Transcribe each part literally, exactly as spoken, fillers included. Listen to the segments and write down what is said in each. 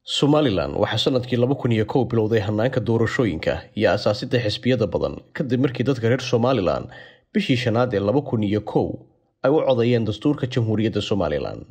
Somaliland waxaa sanadkii laba kun iyo kow bilowday hanaanka doorashooyinka iyo aasaasidda xisbiyada badan kadib markii dadka reer Somaliland bishii shanaad ee laba kun iyo kow ay u codeeyeen dastuurka Jamhuuriyadda Somaliland.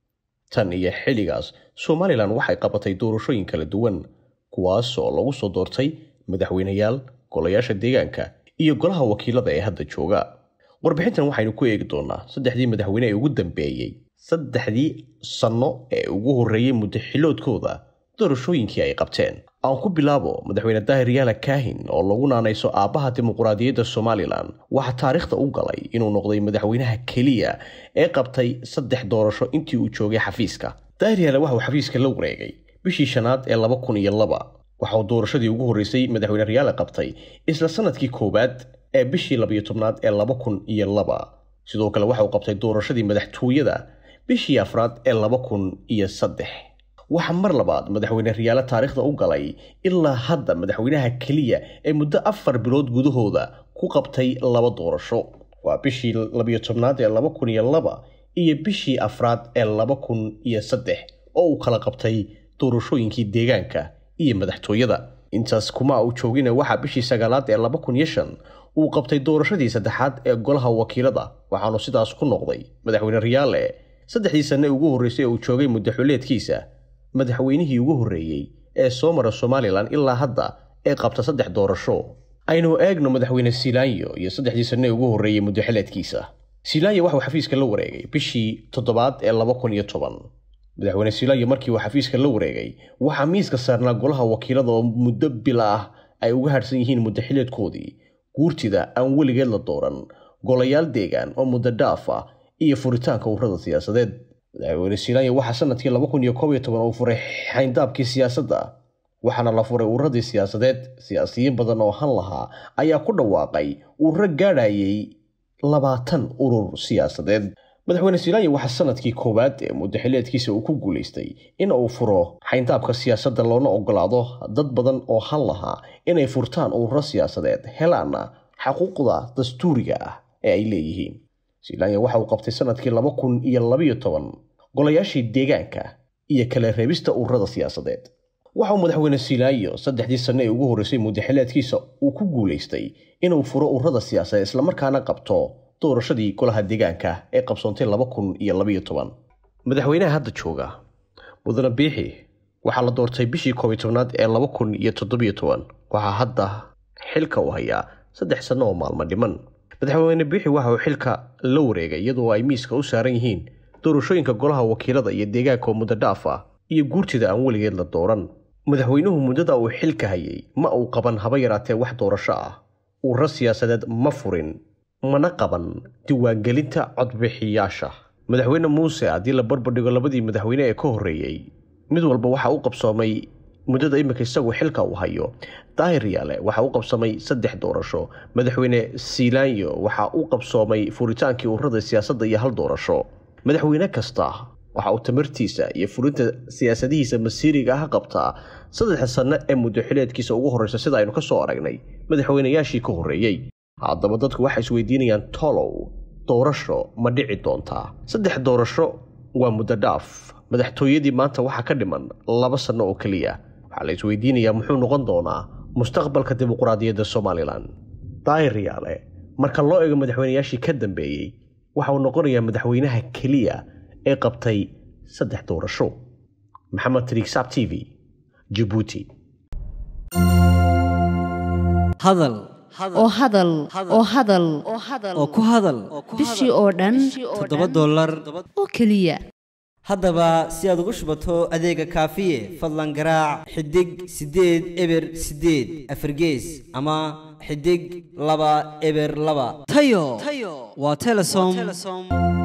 Tan iyo xilligaas, Somaliland waxay qabatay doorashooyin kala duwan, kuwaas oo lagu soo doortay madaxweynayaal, golayaasha deegaanka iyo golaha wakiilada ee hadda jooga. Warbixintan waxaynu ku eegi doonaa saddexdii madaxweyne ee ugu dambeeyay, saddexdii sano ee ugu horeeyay muddo xiloodkooda doorashooyinkii ay qabteen. Aan ku bilaabo madaxweyne Daahir Yaala Kaahin oo lagu naanayso aabaha dimuqraadiyadda Somaliland. Waxa taariikhda u galay inuu noqday madaxweynaha kaliya ee qabtay saddex doorasho intii uu joogay xafiiska. Daahir Yaala waxa uu xafiiska la wareegay bishii shanaad ee laba kun iyo laba. Waxa uu doorashadii ugu horeysay madaxweyne Yaala qabtay isla sanadkii koowaad ee bishii laba iyo tobnaad ee laba kun iyo laba. Sidoo kale waxa uu qabtay doorashadii madaxtooyada bishii afraad ee laba kun iyo saddex. waxa mar labaad madaxweyne Yaala taariikhda u galay ilaa hadda madaxweynaha kaliya ee muddo afar bilood gudahooda ku qabtay laba doorasho. Waa bishii laba iyo tobnaad ee laba kun iyo laba iyo bishii afraad ee laba kun iyo saddex oo uu kala qabtay doorashooyinkii deegaanka iyo madaxtooyada. Intaas kuma uu joogin waxa bishii sagaalaad ee laba kun iyo shan uu qabtay doorashadii saddexaad ee golaha wakiilada, waxaanu sidaas ku noqday madaxweyne Yaala saddexdii sano ugu horeysay uu joogay muddo xuleedkiisa madaxweynihii ugu horeeyay ee soo mara Somaliland ilaa hadda ee qabta saddex doorasho. Aynu eegno madaxweyne Siilaanyo iyo saddexdii sano ugu horeeyay muddo xileedkiisa. Siilaanyo waxa uu xafiiska la wareegay bishii toddobaad ee laba kun iyo toban. madaxweyne Siilaanyo markii uu xafiiska la wareegay waxa miiska saarnaa golaha wakiilada oo muddo bil ah ay uga harsan yihiin muddo xileedkoodii, guurtida aan weligeed la dooran, golayaal deegaan oo muddo dhaaf ah iyo furitaanka ururada siyaasadeed. madaxweyne Siilaanyo waxa sanadkii laba kun iyo kow iyo toban uu furay xayndaabkii siyaasadda, waxaana la furay ururadii siyaasadeed. Siyaasiyiin badan oo han lahaa ayaa ku dhawaaqay ururo gaadhayay labaatan urur siyaasadeed. madaxweyne Siilaanyo waxa sanadkii koowaad ee muddo xileedkiisa uu ku guuleystay in uu furo xayndaabka siyaasadda loona ogolaado dad badan oo han lahaa inay furtaan ururo siyaasadeed helaana xuquuqda dastuuriga ah ee ay leeyihiin. Siilaanyo waxa uu qabtay sanadkii laba kun iyo laba iyo toban golayaashii deegaanka iyo kala reebista ururada siyaasadeed. waxa uu madaxweyne Siilaanyo saddexdii sano ee ugu horeysay muddo xileedkiisa uu ku guuleystay inuu furo ururada siyaasadeed isla markaana qabto doorashadii golaha deegaanka ee qabsoontay laba kun iyo laba iyo toban. madaxweynaha hadda jooga Mudane Biixi waxa la doortay bishii kow iyo tobnaad ee laba kun iyo toddoba iyo toban. waxa hadda xilka u hayaa saddex sano oo maalmo dhiman. madaxweyne Biixi waxa uu xilka la wareegay iyadoo ay miiska u saaran yihiin doorashooyinka golaha wakiilada iyo deegaanka oo muddo dhaaf ah iyo guurtida aan weligeed la dooran. madaxweynuhu muddada uu xilka hayay ma uu qaban haba yaraatee wax doorasho ah, ururo siyaasadeed ma furin, mana qaban diiwaangelinta codbixiyaasha. madaxweyne Muuse haddii la barbardhigo labadii madaxweyne ee ka horeeyay, mid walba waxa uu qabsoomay muddada imika isagu xilka uu hayo. Daahir Yaala waxa uu qabsoomay saddex doorasho. madaxweyne Siilaanyo waxa uu qabsoomay furitaankii ururada siyaasadda iyo hal doorasho. madaxweyne kasta waxa uu tamartiisa iyo fulinta siyaasadihiisa masiiriga ah qabtaa saddex sano ee muddo xileedkiisa ugu horeysa sida aynu ka soo aragnay madaxweynayaashii ka horeeyay. haddaba dadku waxay isweydiinayaan tolow doorasho ma dhici doontaa? saddex doorasho waa muddo dhaaf. madaxtooyadii maanta waxa ka dhiman laba sano oo kaliya. waxaa la isweydiinayaa muxuu noqon doonaa mustaqbalka dimuqraadiyadda Somaliland. Daahir Yaala marka loo eego madaxweynayaashii ka dambeeyay waxa uu noqonayaa madaxweynaha kaliya ee qabtay saddex doorasho. Maxamed Triksab T V, Djibouti. hadal oo hadal oo hadal oo ku hadal bishii oo dhan toddoba dollar oo kaliya. haddaba si aad ugu shubato adeega kaafiye fadlan garaac xidig sideed eber sideed afargees ama xidig laba eber laba. tayo waa Telesom.